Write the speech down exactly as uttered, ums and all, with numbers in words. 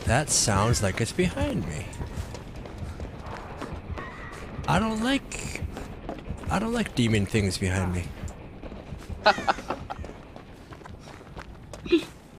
That sounds like it's behind me. I don't like... I don't like demon things behind me.